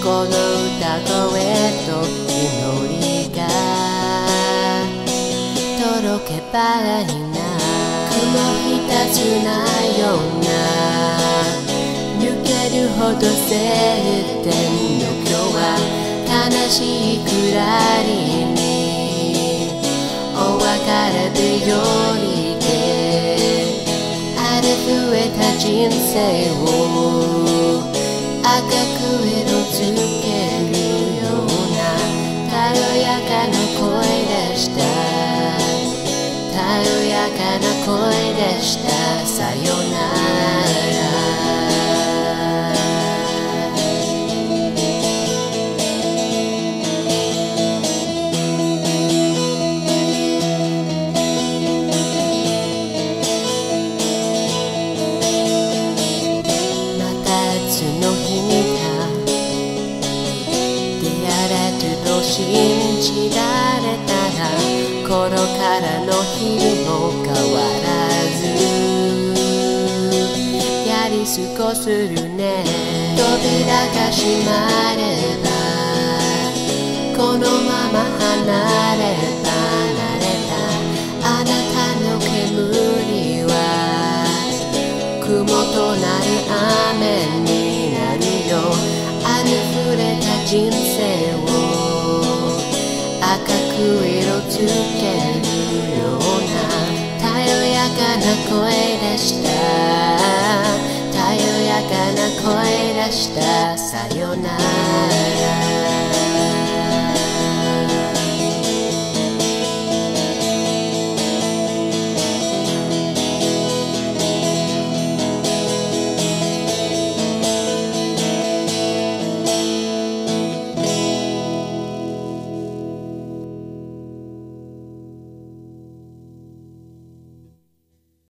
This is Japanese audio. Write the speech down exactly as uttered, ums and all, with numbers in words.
この歌声と祈りが届けばいいな。雲ひたつないような抜けるほど晴天の今日は悲しいくらりにお別れ日和でありふれた人生を赤く色づけるような軽やかな声でした。軽やかな声でした。さよなら。信じられたら頃からの日々も変わらずやり過ごするね。扉が閉まればこのまま離れ離れたあなたの煙は雲となり雨になるよ。ありふれた人生を赤く色づけるようなたよやかな声でした。たよやかな声でした。さよなら。